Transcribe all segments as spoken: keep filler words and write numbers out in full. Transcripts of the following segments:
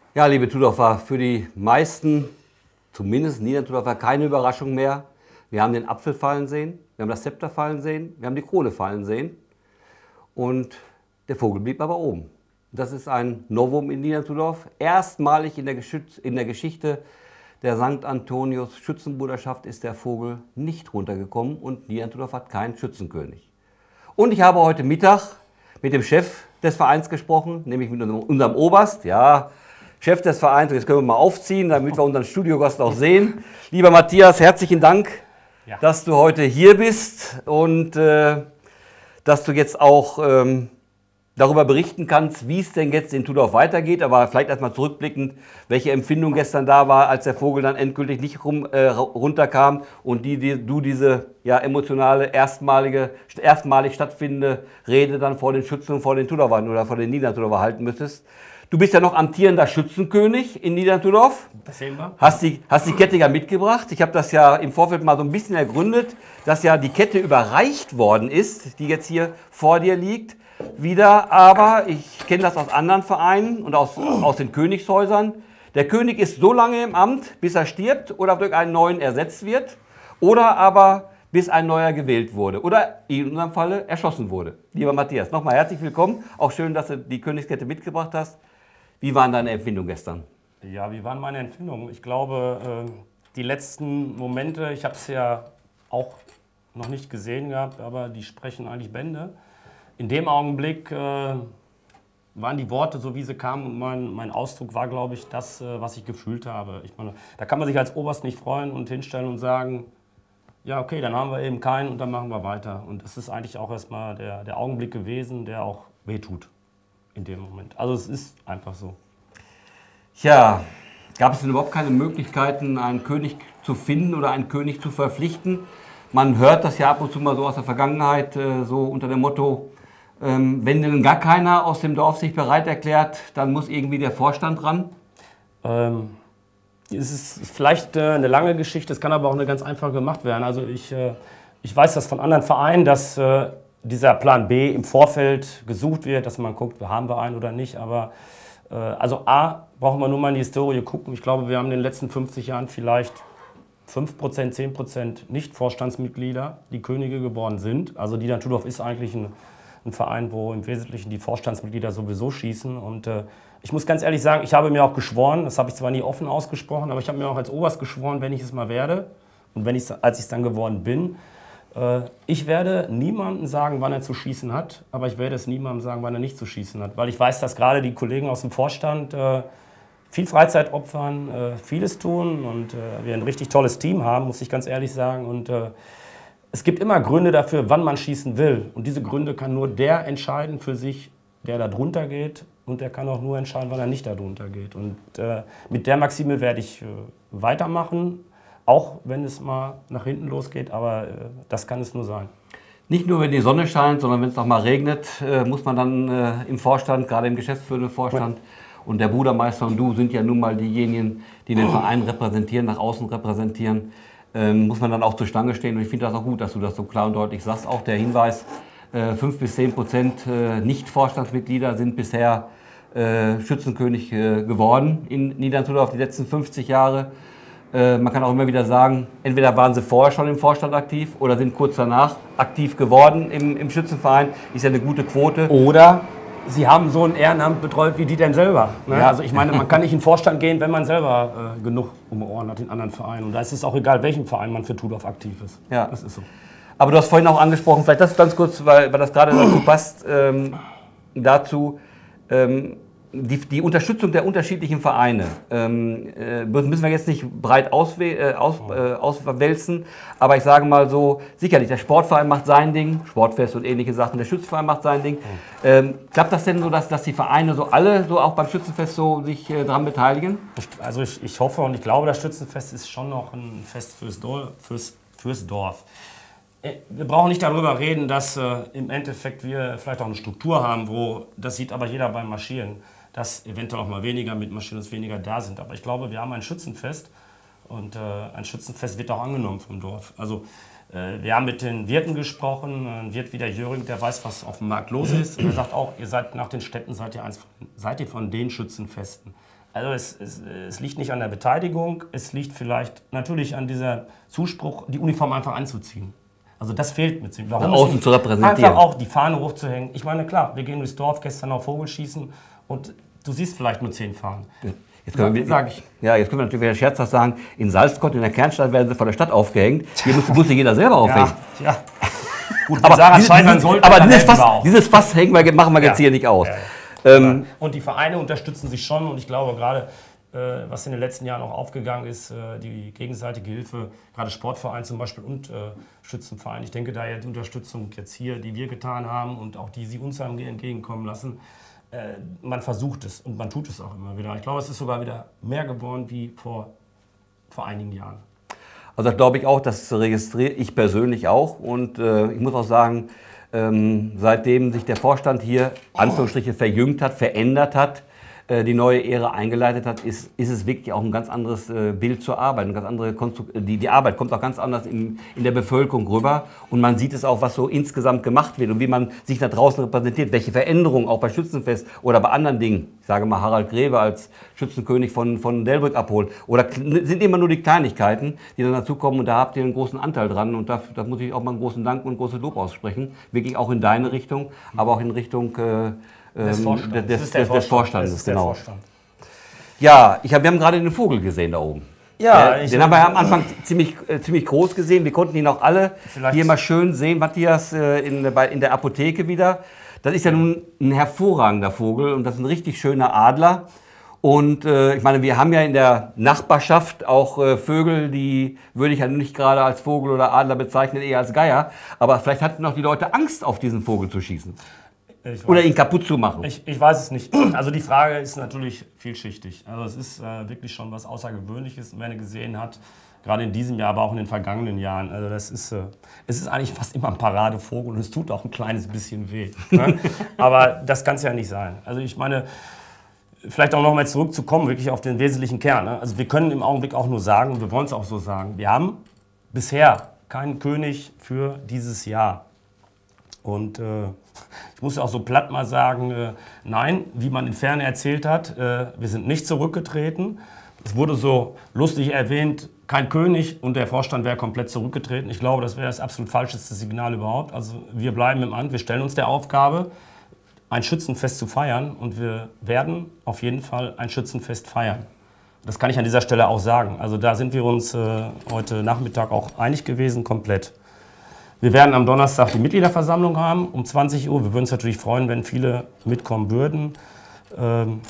Ja, liebe Tudorfer, für die meisten, zumindest Niedern-Tudorfer, keine Überraschung mehr. Wir haben den Apfel fallen sehen, wir haben das Zepter fallen sehen, wir haben die Krone fallen sehen und der Vogel blieb aber oben. Das ist ein Novum in Niedern-Tudorf. Erstmalig in der, in der Geschichte der Sankt Antonius Schützenbruderschaft ist der Vogel nicht runtergekommen und Niedern-Tudorf hat keinen Schützenkönig. Und ich habe heute Mittag mit dem Chef des Vereins gesprochen, nämlich mit unserem Oberst, ja, Chef des Vereins. Und jetzt können wir mal aufziehen, damit wir unseren Studiogast auch sehen. Lieber Matthias, herzlichen Dank, ja, dass du heute hier bist und äh, dass du jetzt auch ähm, darüber berichten kannst, wie es denn jetzt in Tudorf weitergeht. Aber vielleicht erstmal zurückblickend, welche Empfindung gestern da war, als der Vogel dann endgültig nicht rum, äh, runterkam und die, die, du diese ja, emotionale, erstmalige, erstmalig stattfindende Rede dann vor den Schützen, vor den Tudorfern oder vor den Niedern-Tudorfer halten müsstest. Du bist ja noch amtierender Schützenkönig in Niedern-Tudorf. Das sehen wir. Hast die, hast die Kette ja mitgebracht. Ich habe das ja im Vorfeld mal so ein bisschen ergründet, dass ja die Kette überreicht worden ist, die jetzt hier vor dir liegt. Wieder, aber ich kenne das aus anderen Vereinen und aus, aus den Königshäusern. Der König ist so lange im Amt, bis er stirbt oder durch einen neuen ersetzt wird oder aber bis ein neuer gewählt wurde oder in unserem Falle erschossen wurde. Lieber Matthias, nochmal herzlich willkommen. Auch schön, dass du die Königskette mitgebracht hast. Wie waren deine Empfindungen gestern? Ja, wie waren meine Empfindungen? Ich glaube, die letzten Momente, ich habe es ja auch noch nicht gesehen gehabt, aber die sprechen eigentlich Bände. In dem Augenblick äh, waren die Worte so, wie sie kamen und mein, mein Ausdruck war, glaube ich, das, äh, was ich gefühlt habe. Ich meine, da kann man sich als Oberst nicht freuen und hinstellen und sagen, ja okay, dann haben wir eben keinen und dann machen wir weiter. Und das ist eigentlich auch erstmal der, der Augenblick gewesen, der auch wehtut in dem Moment. Also es ist einfach so. Ja, gab es denn überhaupt keine Möglichkeiten, einen König zu finden oder einen König zu verpflichten? Man hört das ja ab und zu mal so aus der Vergangenheit, äh, so unter dem Motto, Ähm, wenn denn gar keiner aus dem Dorf sich bereit erklärt, dann muss irgendwie der Vorstand ran? Ähm, es ist vielleicht äh, eine lange Geschichte, es kann aber auch eine ganz einfach gemacht werden. Also ich, äh, ich weiß das von anderen Vereinen, dass äh, dieser Plan B im Vorfeld gesucht wird, dass man guckt, haben wir einen oder nicht. Aber äh, also A, brauchen wir nur mal in die Historie gucken. Ich glaube, wir haben in den letzten fünfzig Jahren vielleicht fünf Prozent, zehn Prozent Nicht-Vorstandsmitglieder, die Könige geworden sind. Also Niedern-Tudorf ist eigentlich ein ein Verein, wo im Wesentlichen die Vorstandsmitglieder sowieso schießen. Und äh, ich muss ganz ehrlich sagen, ich habe mir auch geschworen, das habe ich zwar nie offen ausgesprochen, aber ich habe mir auch als Oberst geschworen, wenn ich es mal werde und wenn ich, als ich es dann geworden bin, äh, ich werde niemandem sagen, wann er zu schießen hat, aber ich werde es niemandem sagen, wann er nicht zu schießen hat. Weil ich weiß, dass gerade die Kollegen aus dem Vorstand äh, viel Freizeit opfern, äh, vieles tun und äh, wir ein richtig tolles Team haben, muss ich ganz ehrlich sagen. Und äh, es gibt immer Gründe dafür, wann man schießen will. Und diese Gründe kann nur der entscheiden für sich, der da drunter geht. Und der kann auch nur entscheiden, wann er nicht da drunter geht. Und äh, mit der Maxime werde ich äh, weitermachen, auch wenn es mal nach hinten losgeht. Aber äh, das kann es nur sein. Nicht nur, wenn die Sonne scheint, sondern wenn es auch mal regnet, äh, muss man dann äh, im Vorstand, gerade im geschäftsführenden Vorstand, ja. Und der Brudermeister und du sind ja nun mal diejenigen, die den Verein repräsentieren, nach außen repräsentieren. Ähm, muss man dann auch zur Stange stehen. Und ich finde das auch gut, dass du das so klar und deutlich sagst. Auch der Hinweis, äh, fünf bis zehn Prozent äh, Nicht-Vorstandsmitglieder sind bisher äh, Schützenkönig äh, geworden in Niedern-Tudorf die letzten fünfzig Jahre. Äh, man kann auch immer wieder sagen, entweder waren sie vorher schon im Vorstand aktiv oder sind kurz danach aktiv geworden im, im Schützenverein. Ist ja eine gute Quote. Oder sie haben so ein Ehrenamt betreut wie die denn selber. Ne? Ja. Also ich meine, man kann nicht in den Vorstand gehen, wenn man selber äh, genug um die Ohren hat in anderen Vereinen. Und da ist es auch egal, welchen Verein man für Tudorf aktiv ist. Ja. Das ist so. Aber du hast vorhin auch angesprochen, vielleicht das ganz kurz, weil, weil das gerade dazu passt, ähm, dazu, ähm, die, die Unterstützung der unterschiedlichen Vereine ähm, äh, müssen wir jetzt nicht breit auswe äh, aus, äh, auswälzen, aber ich sage mal so, sicherlich, der Sportverein macht sein Ding, Sportfest und ähnliche Sachen, der Schützenverein macht sein Ding. Ähm, klappt das denn so, dass, dass die Vereine so alle so auch beim Schützenfest so sich äh, daran beteiligen? Also ich, ich hoffe und ich glaube, das Schützenfest ist schon noch ein Fest fürs Dorf. Fürs, fürs Dorf. Wir brauchen nicht darüber reden, dass äh, im Endeffekt wir vielleicht auch eine Struktur haben, wo, das sieht aber jeder beim Marschieren, dass eventuell auch mal weniger mitmarschieren, dass weniger da sind. Aber ich glaube, wir haben ein Schützenfest und äh, ein Schützenfest wird auch angenommen vom Dorf. Also äh, wir haben mit den Wirten gesprochen, ein Wirt wie der Jöring, der weiß, was auf dem Markt los ist. Und er sagt auch, ihr seid nach den Städten, seid ihr, eins, seid ihr von den Schützenfesten. Also es, es, es liegt nicht an der Beteiligung, es liegt vielleicht natürlich an dieser Zuspruch, die Uniform einfach anzuziehen. Also das fehlt mit sich. Warum? Nach außen zu repräsentieren. Einfach auch die Fahne hochzuhängen. Ich meine, klar, wir gehen durchs Dorf, gestern auf Vogelschießen und du siehst vielleicht nur zehn Fahnen. Ja. Jetzt können, wir, sag ich. Ja, jetzt können wir natürlich wieder scherzhaft sagen, in Salzkott, in der Kernstadt, werden sie von der Stadt aufgehängt. Hier muss, muss sich jeder selber aufhängen. Ja, ja. Gut, aber Sarah dieses, scheitern sollte, aber dann dieses helfen wir Fass, auch. dieses Fass hängen wir, machen wir Ja. jetzt hier nicht aus. Ja, ja. Ähm, Und die Vereine unterstützen sich schon und ich glaube gerade, äh, was in den letzten Jahren auch aufgegangen ist, äh, die gegenseitige Hilfe, gerade Sportverein zum Beispiel und äh, Schützenverein. Ich denke, da ja die Unterstützung jetzt hier, die wir getan haben und auch die sie uns haben entgegenkommen lassen, äh, man versucht es und man tut es auch immer wieder. Ich glaube, es ist sogar wieder mehr geworden wie vor, vor einigen Jahren. Also das glaube ich auch, das registriere ich persönlich auch und äh, ich muss auch sagen, ähm, seitdem sich der Vorstand hier Anführungsstriche verjüngt hat, verändert hat, äh, die neue Ära eingeleitet hat, ist, ist es wirklich auch ein ganz anderes äh, Bild zur Arbeit, eine ganz andere Konstru- die, die Arbeit kommt auch ganz anders in, in der Bevölkerung rüber und man sieht es auch, was so insgesamt gemacht wird und wie man sich da draußen repräsentiert, welche Veränderungen auch bei Schützenfest oder bei anderen Dingen, ich sage mal Harald Greve als Schützenkönig von, von Delbrück abholt, oder sind immer nur die Kleinigkeiten, die dann dazukommen und da habt ihr einen großen Anteil dran und da, da muss ich auch mal einen großen Dank und ein großes Lob aussprechen, wirklich auch in deine Richtung, aber auch in Richtung äh, Des Vorstands. des, Das ist der des, des Vorstandes. Das ist der genau. Vorstand. Ja, ich hab, wir haben gerade den Vogel gesehen da oben. Ja, den ich- den haben wir ja am Anfang ziemlich, äh, ziemlich groß gesehen. Wir konnten ihn auch alle Vielleicht- hier mal schön sehen, Matthias, äh, in, bei, in der Apotheke wieder. Das ist ja nun ein hervorragender Vogel und das ist ein richtig schöner Adler. Und äh, ich meine, wir haben ja in der Nachbarschaft auch äh, Vögel, die würde ich ja nicht gerade als Vogel oder Adler bezeichnen, eher als Geier. Aber vielleicht hatten auch die Leute Angst, auf diesen Vogel zu schießen. Ich Oder weiß- ihn kaputt zu machen. Ich, ich weiß es nicht. Also die Frage ist natürlich vielschichtig. Also es ist äh, wirklich schon was Außergewöhnliches, wenn er gesehen hat, gerade in diesem Jahr, aber auch in den vergangenen Jahren. Also das ist, äh, es ist eigentlich fast immer ein Paradevogel und es tut auch ein kleines bisschen weh. Ne? Aber das kann es ja nicht sein. Also ich meine, vielleicht auch noch mal zurückzukommen, wirklich auf den wesentlichen Kern. Ne? Also wir können im Augenblick auch nur sagen, und wir wollen es auch so sagen, wir haben bisher keinen König für dieses Jahr. Und äh, ich muss auch so platt mal sagen, äh, nein, wie man in Ferne erzählt hat, äh, wir sind nicht zurückgetreten. Es wurde so lustig erwähnt, kein König und der Vorstand wäre komplett zurückgetreten. Ich glaube, das wäre das absolut falscheste Signal überhaupt. Also wir bleiben im Amt, wir stellen uns der Aufgabe, ein Schützenfest zu feiern und wir werden auf jeden Fall ein Schützenfest feiern. Das kann ich an dieser Stelle auch sagen. Also da sind wir uns äh, heute Nachmittag auch einig gewesen, komplett. Wir werden am Donnerstag die Mitgliederversammlung haben um zwanzig Uhr. Wir würden uns natürlich freuen, wenn viele mitkommen würden. Ähm,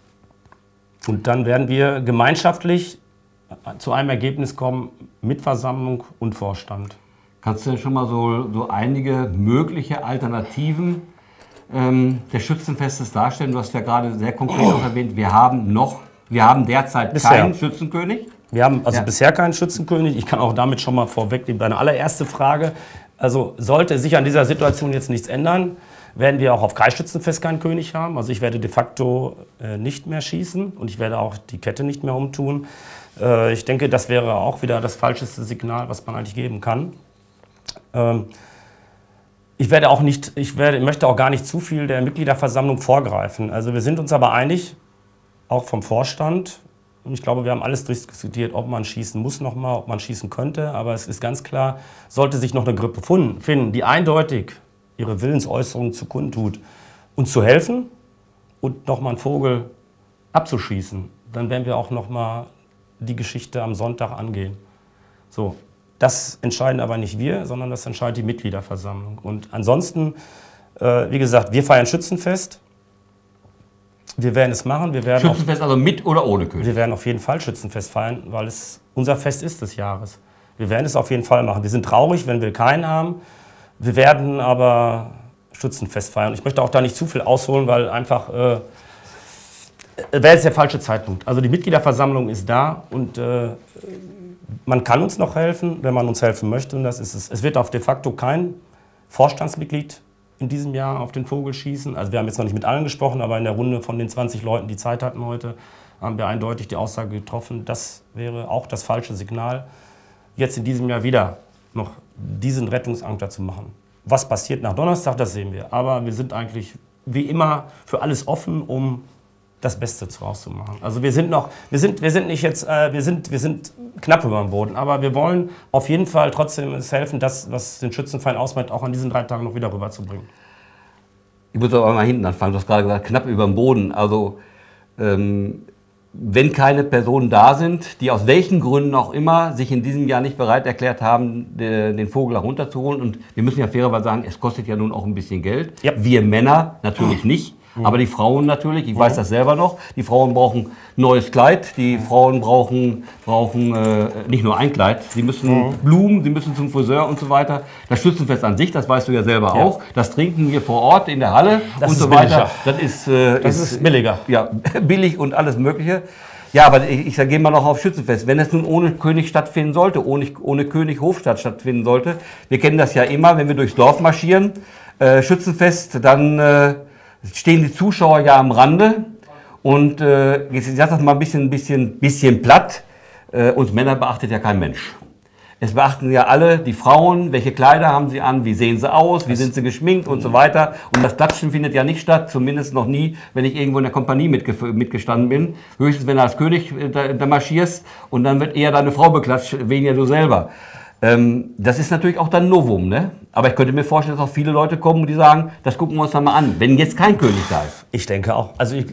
und dann werden wir gemeinschaftlich zu einem Ergebnis kommen mit Versammlung und Vorstand. Kannst du schon mal so, so einige mögliche Alternativen ähm, des Schützenfestes darstellen? Du hast ja gerade sehr konkret auch erwähnt, wir haben noch, wir haben derzeit Bisher. keinen Schützenkönig. Wir haben also Ja. bisher keinen Schützenkönig. Ich kann auch damit schon mal vorwegnehmen, deine allererste Frage. Also sollte sich an dieser Situation jetzt nichts ändern, werden wir auch auf Kreisschützenfest keinen König haben. Also ich werde de facto äh, nicht mehr schießen und ich werde auch die Kette nicht mehr umtun. Äh, ich denke, das wäre auch wieder das falscheste Signal, was man eigentlich geben kann. Ähm, ich werde auch nicht, ich werde, möchte auch gar nicht zu viel der Mitgliederversammlung vorgreifen. Also wir sind uns aber einig, auch vom Vorstand. Und ich glaube, wir haben alles durchdiskutiert, ob man schießen muss noch mal, ob man schießen könnte. Aber es ist ganz klar, sollte sich noch eine Gruppe finden, die eindeutig ihre Willensäußerung zu kundtut und zu helfen und noch mal einen Vogel abzuschießen, dann werden wir auch noch mal die Geschichte am Sonntag angehen. So, das entscheiden aber nicht wir, sondern das entscheidet die Mitgliederversammlung. Und ansonsten, äh, wie gesagt, wir feiern Schützenfest. Wir werden es machen. Wir werden, auf, Schützenfest also mit oder ohne König? wir werden auf jeden Fall Schützenfest feiern, weil es unser Fest ist des Jahres. Wir werden es auf jeden Fall machen. Wir sind traurig, wenn wir keinen haben. Wir werden aber Schützenfest feiern. Ich möchte auch da nicht zu viel ausholen, weil einfach äh, wäre jetzt der falsche Zeitpunkt. Also die Mitgliederversammlung ist da und äh, man kann uns noch helfen, wenn man uns helfen möchte. Und das ist es. Es wird auf de facto kein Vorstandsmitglied in diesem Jahr auf den Vogel schießen. Also wir haben jetzt noch nicht mit allen gesprochen, aber in der Runde von den zwanzig Leuten, die Zeit hatten heute, haben wir eindeutig die Aussage getroffen, das wäre auch das falsche Signal, jetzt in diesem Jahr wieder noch diesen Rettungsanker zu machen. Was passiert nach Donnerstag, das sehen wir. Aber wir sind eigentlich wie immer für alles offen, um das Beste draus zu machen. Also wir sind noch, wir sind, wir sind nicht jetzt, äh, wir sind, wir sind knapp über dem Boden, aber wir wollen auf jeden Fall trotzdem es helfen, das, was den Schützenverein ausmacht, auch an diesen drei Tagen noch wieder rüberzubringen. Ich muss aber mal hinten anfangen, du hast gerade gesagt, knapp über dem Boden. Also ähm, wenn keine Personen da sind, die aus welchen Gründen auch immer sich in diesem Jahr nicht bereit erklärt haben, den Vogel herunterzuholen. Und wir müssen ja fairerweise sagen, es kostet ja nun auch ein bisschen Geld. Ja. Wir Männer natürlich nicht, aber die Frauen natürlich. Ich weiß das selber noch. Die Frauen brauchen neues Kleid. Die Frauen brauchen, brauchen äh, nicht nur ein Kleid. Sie müssen Blumen, sie müssen zum Friseur und so weiter. Das Schützenfest an sich, das weißt du ja selber Ja. auch. Das trinken wir vor Ort in der Halle Das und ist so weiter. billiger. Das ist, äh, Das ist billiger. Ja, billig und alles Mögliche. Ja, aber ich, ich sage, gehen wir noch auf Schützenfest. Wenn es nun ohne König stattfinden sollte, ohne, ohne König Hofstadt stattfinden sollte, wir kennen das ja immer, wenn wir durchs Dorf marschieren, äh, Schützenfest, dann äh, stehen die Zuschauer ja am Rande und äh, jetzt sag das mal ein bisschen, bisschen, bisschen platt, äh, uns Männer beachtet ja kein Mensch. Es beachten ja alle die Frauen, welche Kleider haben sie an, wie sehen sie aus, wie sind sie geschminkt und so weiter. Und das Klatschen findet ja nicht statt, zumindest noch nie, wenn ich irgendwo in der Kompanie mitge- mitgestanden bin. Höchstens, wenn du als König da, da marschierst und dann wird eher deine Frau beklatscht, weniger du selber. Ähm, das ist natürlich auch dann ein Novum, ne? Aber ich könnte mir vorstellen, dass auch viele Leute kommen, die sagen, das gucken wir uns dann mal an, wenn jetzt kein König da ist. Ich denke auch. Also ich,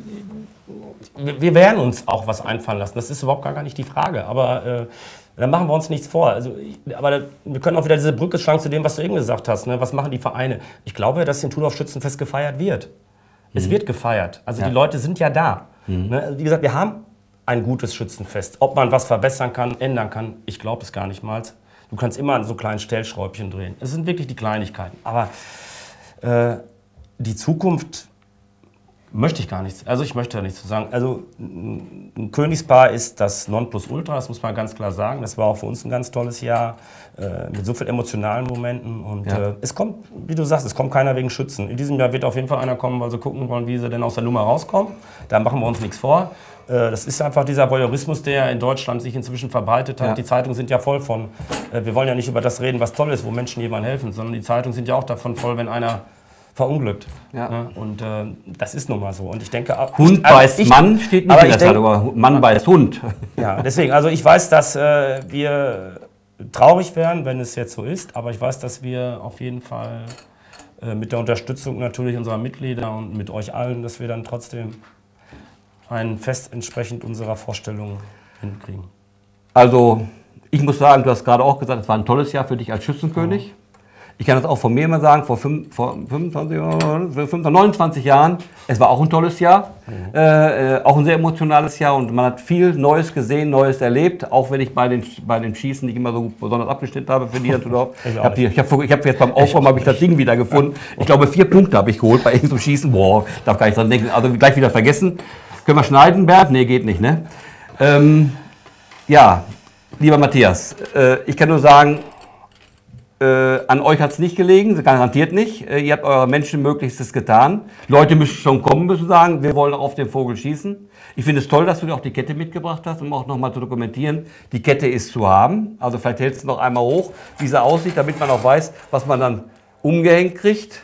wir werden uns auch was einfallen lassen. Das ist überhaupt gar nicht die Frage. Aber äh, da machen wir uns nichts vor. Also, aber da, wir können auch wieder diese Brücke schlagen zu dem, was du eben gesagt hast. Ne? Was machen die Vereine? Ich glaube, dass in Thundorf Schützenfest gefeiert wird. Mhm. Es wird gefeiert. Also ja. Die Leute sind ja da. Mhm. Ne? Also, wie gesagt, wir haben ein gutes Schützenfest. Ob man was verbessern kann, ändern kann, ich glaube es gar nicht mal. Du kannst immer an so kleinen Stellschräubchen drehen. Es sind wirklich die Kleinigkeiten. Aber äh, die Zukunft möchte ich gar nichts. Also ich möchte da nichts zu sagen. Also ein Königspaar ist das Nonplusultra, das muss man ganz klar sagen. Das war auch für uns ein ganz tolles Jahr äh, mit so vielen emotionalen Momenten. Und ja. äh, es kommt, wie du sagst, es kommt keiner wegen Schützen. In diesem Jahr wird auf jeden Fall einer kommen, weil sie gucken wollen, wie sie denn aus der Nummer rauskommen. Da machen wir uns nichts vor. Äh, das ist einfach dieser Voyeurismus, der in Deutschland sich inzwischen verbreitet hat. Ja. Die Zeitungen sind ja voll von, äh, wir wollen ja nicht über das reden, was toll ist, wo Menschen jemandem helfen, sondern die Zeitungen sind ja auch davon voll, wenn einer verunglückt. Ja. Ja, und äh, das ist nun mal so. Und ich denke, Hund also beißt ich, Mann steht nicht in der Zeitung, aber Mann beißt Hund. Ja, deswegen, also ich weiß, dass äh, wir traurig wären, wenn es jetzt so ist, aber ich weiß, dass wir auf jeden Fall äh, mit der Unterstützung natürlich unserer Mitglieder und mit euch allen, dass wir dann trotzdem ein Fest entsprechend unserer Vorstellungen hinkriegen. Also ich muss sagen, du hast gerade auch gesagt, es war ein tolles Jahr für dich als Schützenkönig. Mhm. Ich kann das auch von mir mal sagen, vor, fünf, vor fünfundzwanzig, neunundzwanzig Jahren, es war auch ein tolles Jahr, mhm. äh, auch ein sehr emotionales Jahr und man hat viel Neues gesehen, Neues erlebt, auch wenn ich bei den, bei den Schießen nicht immer so besonders abgeschnitten habe für Niederdorf. Ich habe ich hab, ich hab jetzt beim Aufräumen habe ich das Ding wieder gefunden. Ich glaube, vier Punkte habe ich geholt bei irgendeinem Schießen. Boah, darf gar nicht dran denken, also gleich wieder vergessen. Können wir schneiden, Bernd? Nee, geht nicht, ne? Ähm, ja, lieber Matthias, äh, ich kann nur sagen, Äh, an euch hat es nicht gelegen, garantiert nicht. Äh, ihr habt euer Menschenmöglichstes getan. Leute müssen schon kommen, müssen sagen, wir wollen auf den Vogel schießen. Ich finde es toll, dass du dir auch die Kette mitgebracht hast, um auch nochmal zu dokumentieren. Die Kette ist zu haben. Also vielleicht hältst du noch einmal hoch, wie sie aussieht, damit man auch weiß, was man dann umgehängt kriegt.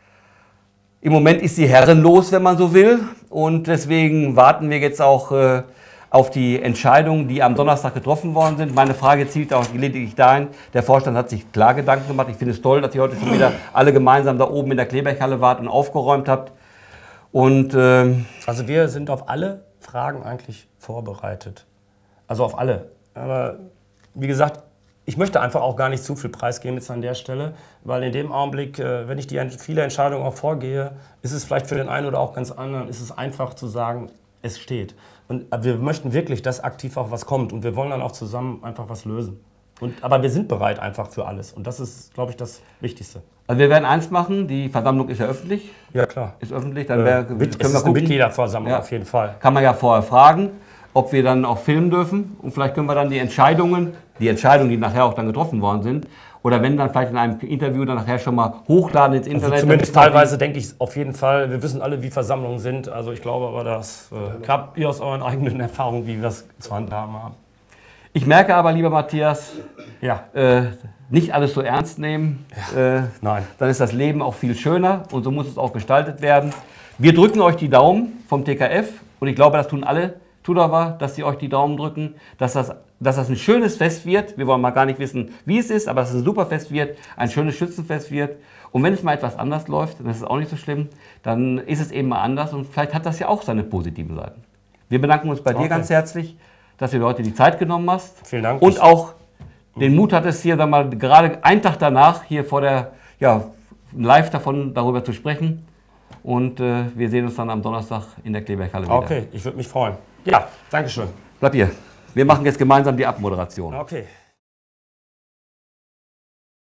Im Moment ist sie herrenlos, wenn man so will. Und deswegen warten wir jetzt auch äh, auf die Entscheidungen, die am Donnerstag getroffen worden sind. Meine Frage zielt auch lediglich dahin, der Vorstand hat sich klar Gedanken gemacht. Ich finde es toll, dass ihr heute schon wieder alle gemeinsam da oben in der Kleberghalle wart und aufgeräumt habt. Und, ähm also wir sind auf alle Fragen eigentlich vorbereitet. Also auf alle. Aber wie gesagt, ich möchte einfach auch gar nicht zu viel preisgeben jetzt an der Stelle, weil in dem Augenblick, wenn ich die viele Entscheidungen auch vorgehe, ist es vielleicht für den einen oder auch ganz anderen, ist es einfach zu sagen, es steht. Und wir möchten wirklich, dass aktiv auch was kommt. Und wir wollen dann auch zusammen einfach was lösen. Und, aber wir sind bereit einfach für alles. Und das ist, glaube ich, das Wichtigste. Also wir werden eins machen, die Versammlung ist ja öffentlich. Ja, klar. Ist öffentlich. Dann wär, äh, können es wir ist gucken. Eine Mitgliederversammlung, ja. Auf jeden Fall. Kann man ja vorher fragen, ob wir dann auch filmen dürfen. Und vielleicht können wir dann die Entscheidungen, die Entscheidungen, die nachher auch dann getroffen worden sind, oder wenn dann vielleicht in einem Interview dann nachher schon mal hochladen ins Internet. Also zumindest teilweise denke ich auf jeden Fall. Wir wissen alle, wie Versammlungen sind. Also ich glaube aber, dass äh, habt ihr aus euren eigenen Erfahrungen, wie wir das zu handhaben haben. Ich merke aber, lieber Matthias, ja. äh, nicht alles so ernst nehmen. Ja. Äh, Nein. Dann ist das Leben auch viel schöner und so muss es auch gestaltet werden. Wir drücken euch die Daumen vom T K F Und ich glaube, das tun alle Tudorfer, dass sie euch die Daumen drücken, dass das, dass das ein schönes Fest wird. Wir wollen mal gar nicht wissen, wie es ist, aber dass es ein super Fest wird, ein schönes Schützenfest wird. Und wenn es mal etwas anders läuft, dann ist es auch nicht so schlimm, dann ist es eben mal anders und vielleicht hat das ja auch seine positiven Seiten. Wir bedanken uns bei Okay. dir ganz herzlich, dass du dir heute die Zeit genommen hast. Vielen Dank. Und auch den Mut hattest, hier sag mal, gerade einen Tag danach hier vor der, ja, live davon darüber zu sprechen. Und äh, wir sehen uns dann am Donnerstag in der Kleeberghalle wieder. Okay, ich würde mich freuen. Ja, danke schön. Bleib hier. Wir machen jetzt gemeinsam die Abmoderation. Okay.